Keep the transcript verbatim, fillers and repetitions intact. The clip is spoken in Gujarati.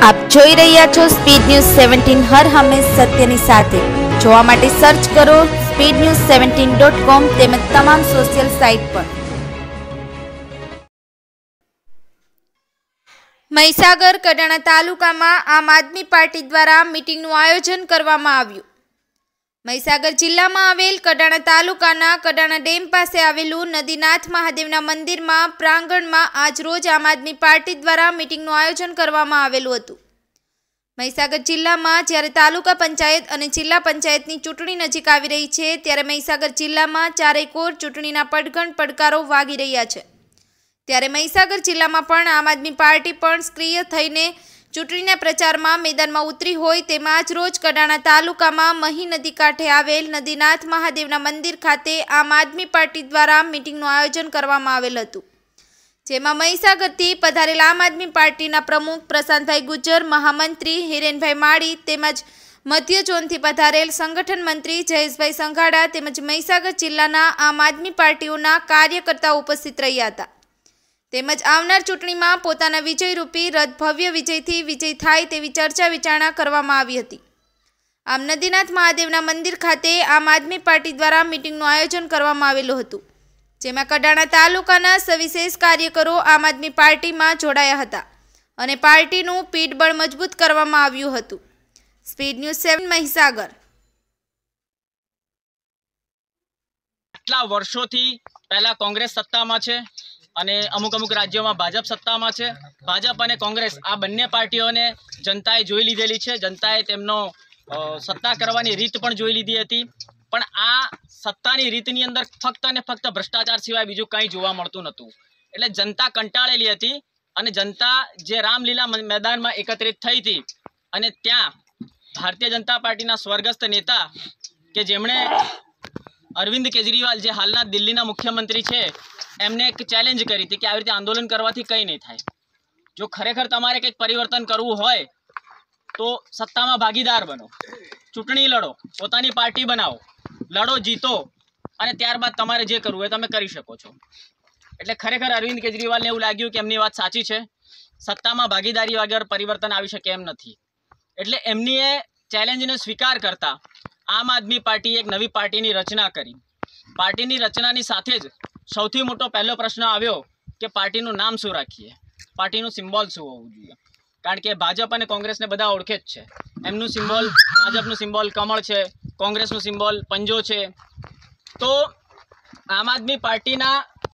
આપ જોઈ રહ્યા છો સ્પીડ ન્યૂઝ સેવન્ટીન, હર હંમેશ સત્યની સાથે। જોવા માટે સર્ચ કરો speed news seventeen dot com તેમજ તમામ સોશિયલ સાઇટ પર। મહીસાગર કડાણા તાલુકામાં આમ આદમી પાર્ટી દ્વારા મીટિંગનું આયોજન કરવામાં આવ્યું। મહીસાગર જિલ્લામાં આવેલ કડાણા તાલુકાના કડાણા ડેમ પાસે આવેલું નદીનાથ મહાદેવના મંદિરમાં પ્રાંગણમાં આજરોજ આમ આદમી પાર્ટી દ્વારા મીટિંગનું આયોજન કરવામાં આવેલું હતું। મહીસાગર જિલ્લામાં જ્યારે તાલુકા પંચાયત અને જિલ્લા પંચાયતની ચૂંટણી નજીક આવી રહી છે, ત્યારે મહીસાગર જિલ્લામાં ચારેય કોર ચૂંટણીના પડઘણ પડકારો વાગી રહ્યા છે। ત્યારે મહીસાગર જિલ્લામાં પણ આમ આદમી પાર્ટી પણ સક્રિય થઈને ચૂંટણીના પ્રચારમાં મેદાનમાં ઉતરી હોય તેમાં આજ રોજ કડાણા તાલુકામાં મહી નદી કાંઠે આવેલ નદીનાથ મહાદેવના મંદિર ખાતે આમ આદમી પાર્ટી દ્વારા મીટિંગનું આયોજન કરવામાં આવેલ હતું, જેમાં મહીસાગરથી પધારેલ આમ આદમી પાર્ટીના પ્રમુખ પ્રશાંતભાઈ ગુજ્જર, મહામંત્રી હિરેનભાઈ માળી તેમજ મધ્ય ઝોનથી પધારેલ સંગઠન મંત્રી જયેશભાઈ સંઘાડા તેમજ મહીસાગર જિલ્લાના આમ આદમી પાર્ટીઓના કાર્યકર્તાઓ ઉપસ્થિત રહ્યા હતા। તેમજ આવનાર ચૂંટણીમાં પોતાના વિજયરૂપી રથ ભવ્ય વિજયથી વિજય થાય તેવી ચર્ચા વિચારણા કરવામાં આવી હતી। આમ નદીનાથ મહાદેવના મંદિર ખાતે આમ આદમી પાર્ટી દ્વારા મીટિંગનું આયોજન કરવામાં આવેલું હતું, જેમાં કડાણા તાલુકાના સવિશેષ કાર્યકરો આમ આદમી પાર્ટીમાં જોડાયા હતા અને પાર્ટીનું પીઠબળ મજબૂત કરવામાં આવ્યું હતું। Speed news seven Mahisagar. આટલા વર્ષોથી પહેલા કોંગ્રેસ સત્તામાં છે અને અમુક અમુક રાજ્યોમાં ભાજપ સત્તામાં છે। ભાજપ અને કોંગ્રેસ આ બંને પાર્ટીઓને જનતાએ જોઈ લીધેલી છે। જનતાએ તેમનો સત્તા કરવાની રીત પણ જોઈ લીધી હતી, પણ આ સત્તાની રીતની અંદર ફક્ત અને ફક્ત ભ્રષ્ટાચાર સિવાય બીજું કંઈ જોવા મળતું નહોતું। એટલે જનતા કંટાળેલી હતી અને જનતા જે રામલીલા મેદાનમાં એકત્રિત થઈ હતી અને ત્યાં ભારતીય જનતા પાર્ટીના સ્વર્ગસ્થ નેતા કે જેમણે અરવિંદ કેજરીવાલ જે હાલના દિલ્હીના મુખ્યમંત્રી છે એમને એક ચેલેન્જ કરી હતી કે આવી રીતે આંદોલન કરવાથી કંઈ નહીં થાય। જો ખરેખર તમારે કંઈક પરિવર્તન કરવું હોય તો સત્તામાં ભાગીદાર બનો, ચૂંટણી લડો, પોતાની પાર્ટી બનાવો, લડો, જીતો અને ત્યારબાદ તમારે જે કરવું હોય તમે કરી શકો છો। એટલે ખરેખર અરવિંદ કેજરીવાલને એવું લાગ્યું કે એમની વાત સાચી છે, સત્તામાં ભાગીદારી વગર પરિવર્તન આવી શકે એમ નથી। એટલે એમની એ ચેલેન્જને સ્વીકાર કરતા આમ આદમી પાર્ટીએ એક નવી પાર્ટીની રચના કરી। પાર્ટીની રચનાની સાથે જ સૌથી મોટો પહેલો પ્રશ્ન આવ્યો કે પાર્ટીનું નામ શું રાખીએ, પાર્ટીનું સિમ્બોલ શું હોવું જોઈએ, કારણ કે ભાજપ અને કોંગ્રેસને બધા ઓળખે જ છે। એમનું સિમ્બોલ, ભાજપનું સિમ્બોલ કમળ છે, કોંગ્રેસનું સિમ્બોલ પંજો છે। તો આમ આદમી પાર્ટીના